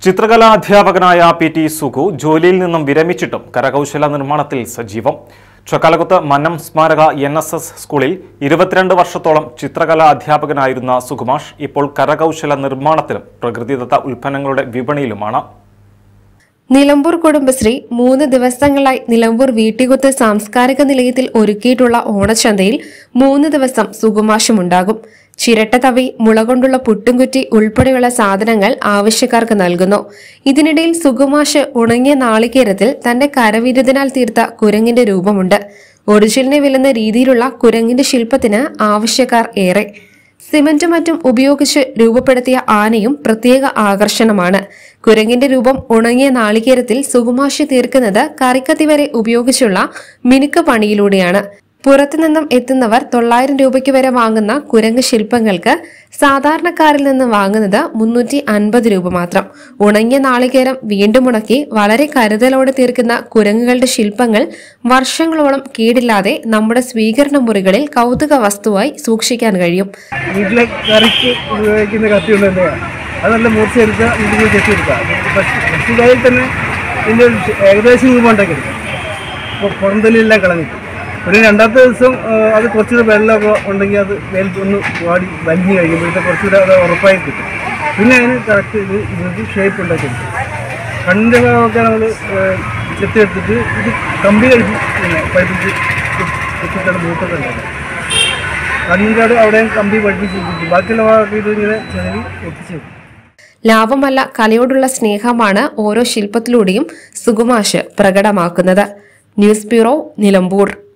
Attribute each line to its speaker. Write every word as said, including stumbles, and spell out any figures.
Speaker 1: ചിത്രകലാ അധ്യാപകനായ P T Sugu ജോലിയിൽ നിന്നും വിരമിച്ചിട്ടും കരകൗശല നിർമ്മാണത്തിൽ സജീവം. ചക്കാലക്കുത്ത് മന്നം സ്മാരക എൻ എസ് എസ് സ്കൂളിൽ ഇരുപത്തിരണ്ട് വർഷത്തോളം ചിത്രകലാ അധ്യാപകനായിരുന്ന സുകുമാഷ് ഇപ്പോൾ കരകൗശല നിർമ്മാണത്തിലും പ്രകൃതിദത്ത ഉൽപ്പന്നങ്ങളുടെ വിപണിയിലുമാണ്.
Speaker 2: നിലമ്പൂർ കുടുംബശ്രീ മൂന്ന് ദിവസങ്ങളായി നിലമ്പൂർ വീട്ടികുത്ത് സാംസ്കാരിക നിലയത്തിൽ ഒരുക്കിയിട്ടുള്ള ഓണച്ചന്തയിൽ മൂന്ന് ദിവസം സുകുമാഷുമുണ്ടാകും. ചിരട്ടത്തവി, മുള കൊണ്ടുള്ള പുട്ടുംകുറ്റി ഉൾപ്പെടെയുള്ള സാധനങ്ങൾ ആവശ്യക്കാർക്ക് നൽകുന്നു. ഇതിനിടയിൽ സുകുമാഷ് ഉണങ്ങിയ നാളികേരത്തിൽ തന്റെ കരവിരുതിനാൽ തീർത്ത കുരങ്ങിന്റെ രൂപമുണ്ട്. ഒറിജിനലിനെ വെല്ലുന്ന രീതിയിലുള്ള കുരങ്ങിന്റെ ശില്പത്തിന് ആവശ്യക്കാർ ഏറെ. സിമന്റും മറ്റും ഉപയോഗിച്ച് രൂപപ്പെടുത്തിയ ആനയും പ്രത്യേക ആകർഷണമാണ്. കുരങ്ങിന്റെ രൂപം ഉണങ്ങിയ നാളികേരത്തിൽ സുകുമാഷ് തീർക്കുന്നത് കറിക്കത്തി വരെ ഉപയോഗിച്ചുള്ള മിനുക്ക് പണിയിലൂടെയാണ്. പുറത്തുനിന്നും എത്തുന്നവർ തൊള്ളായിരം രൂപയ്ക്ക് വരെ വാങ്ങുന്ന കുരങ്ങ് ശില്പങ്ങൾക്ക് സാധാരണക്കാരിൽ നിന്ന് വാങ്ങുന്നത് മുന്നൂറ്റി അൻപത് രൂപ മാത്രം. ഉണങ്ങിയ നാളികേരം വീണ്ടും ഉണക്കി വളരെ കരുതലോടെ തീർക്കുന്ന കുരങ്ങുകളുടെ ശില്പങ്ങൾ വർഷങ്ങളോളം കേടില്ലാതെ നമ്മുടെ സ്വീകരണ മുറികളിൽ കൗതുക വസ്തുവായി സൂക്ഷിക്കാൻ കഴിയും.
Speaker 3: വീട്ടിലെ കറിക്ക് ഉപയോഗിക്കുന്ന കത്തിയുണ്ട്, അത് നല്ല മൂർച്ചയെടുക്കുക, വീട്ടിൽ കെട്ടിയെടുക്കുക. ഫസ്റ്റിലായി തന്നെ ഇതിൻ്റെ ഏകദേശം രൂപ ഉണ്ടാക്കിയെടുക്കുക. ഇപ്പോൾ പുറന്തലെല്ലാം കളഞ്ഞിട്ട് ഒരു രണ്ടാമത്തെ ദിവസം അത് കുറച്ചുകൂടെ വെള്ളമൊക്കെ ഉണ്ടെങ്കിൽ അത് വെയിലത്തൊന്ന് വാടി വലിഞ്ഞ് കഴിയുമ്പോഴത്തെ കുറച്ചുകൂടെ അത് ഉറപ്പായി കിട്ടും. പിന്നെ അതിന് കറക്റ്റ് ഇത് ഇതിന് ഷേപ്പ് ഉണ്ടാക്കിയെടുക്കും. കണ്ണിൻ്റെ ഭാഗമൊക്കെ നമ്മൾ ചെത്തിയെടുത്തിട്ട് ഇത് കമ്പി കഴിച്ച് പിന്നെ പഠിപ്പിച്ച് കുത്തിട്ടാണ് മൂത്തൊക്കെ ഉണ്ടാക്കുക. കണ്ണിൻ്റെ അവിടെയും കമ്പി പഠിപ്പിച്ച് ബാക്കിയുള്ള ഭാഗമൊക്കെ ഇത് ഇങ്ങനെ ചെറിയ ഒട്ടിച്ച്.
Speaker 2: ലാഭമല്ല, കലയോടുള്ള സ്നേഹമാണ് ഓരോ ശില്പത്തിലൂടെയും സുകുമാഷ് പ്രകടമാക്കുന്നത്. News bureau, Nilambur.